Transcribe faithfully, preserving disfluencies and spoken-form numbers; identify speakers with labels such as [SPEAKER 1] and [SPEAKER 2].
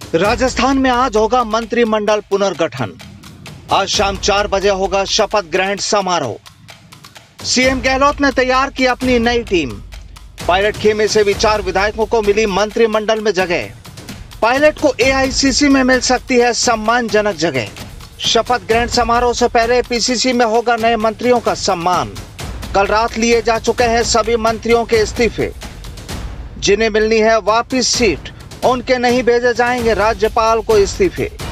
[SPEAKER 1] राजस्थान में आज होगा मंत्रिमंडल पुनर्गठन। आज शाम चार बजे होगा शपथ ग्रहण समारोह। सीएम गहलोत ने तैयार की अपनी नई टीम। पायलट खेमे से भी चार विधायकों को मिली मंत्रिमंडल में जगह। पायलट को एआईसीसी में मिल सकती है सम्मानजनक जगह। शपथ ग्रहण समारोह से पहले पीसीसी में होगा नए मंत्रियों का सम्मान। कल रात लिए जा चुके हैं सभी मंत्रियों के इस्तीफे। जिन्हें मिलनी है वापिस सीट, उनके नहीं भेजे जाएंगे राज्यपाल को इस्तीफे।